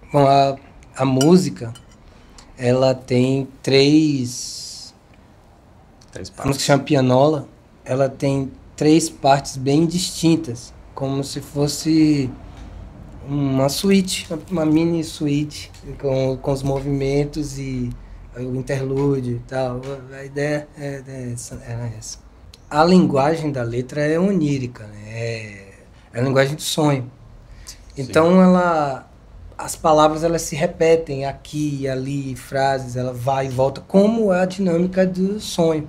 Bom, a música, ela tem a música chama pianola, ela tem 3 partes bem distintas, como se fosse uma suíte, uma mini suíte, com os movimentos e o interlúdio e tal. A ideia era essa. A linguagem da letra é onírica, né? É a linguagem do sonho. Então, as palavras elas se repetem aqui e ali, frases, ela vai e volta, como é a dinâmica do sonho.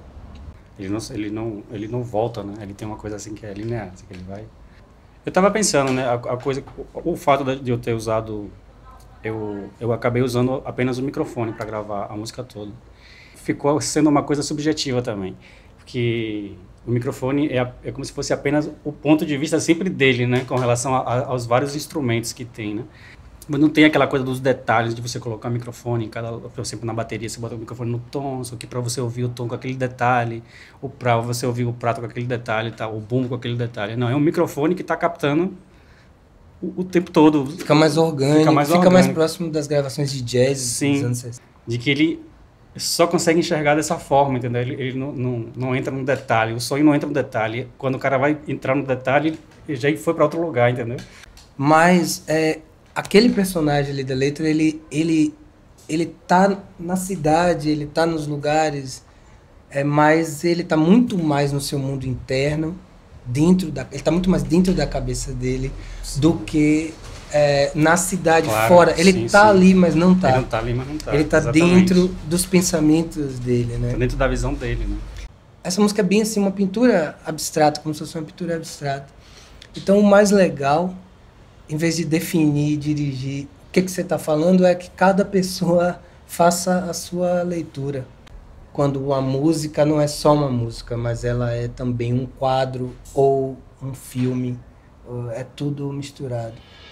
Ele não volta, né? Ele tem uma coisa assim que é linear, assim, que ele vai... Eu estava pensando, né? O fato de eu ter usado... Eu acabei usando apenas o microfone para gravar a música toda. Ficou sendo uma coisa subjetiva também, porque o microfone é como se fosse apenas o ponto de vista sempre dele, né? Com relação aos vários instrumentos que tem, né? Mas não tem aquela coisa dos detalhes de você colocar o microfone por exemplo, na bateria você bota o microfone no tom, só que para você ouvir o tom com aquele detalhe, ou para você ouvir o prato com aquele detalhe, tá? O bumbo com aquele detalhe. Não, é um microfone que está captando o tempo todo. Fica mais orgânico, fica mais próximo das gravações de jazz. Sim, dos anos 60. De que ele só consegue enxergar dessa forma, entendeu? Ele não entra no detalhe, o sonho não entra no detalhe. Quando o cara vai entrar no detalhe, ele já foi para outro lugar, entendeu? Mas aquele personagem ali da letra, ele tá na cidade, ele tá nos lugares, mas ele tá muito mais no seu mundo interno, ele tá muito mais dentro da cabeça dele do que na cidade, claro, fora. Ele tá ali, mas não tá. Ele não tá ali, mas não tá. Ele tá exatamente dentro dos pensamentos dele, né? Tá dentro da visão dele, né? Essa música é bem assim, uma pintura abstrata, como se fosse uma pintura abstrata. Então o mais legal, em vez de definir, dirigir, o que você está falando é que cada pessoa faça a sua leitura. Quando a música não é só uma música, mas ela é também um quadro ou um filme, é tudo misturado.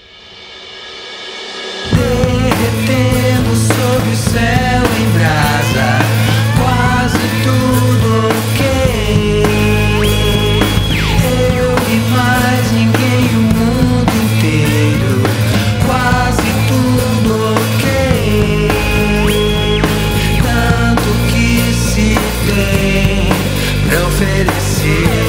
Derretendo sob o céu em brasa, quase tudo ok. Eu e mais ninguém, o mundo inteiro, quase tudo ok. Tanto que se tem pra oferecer.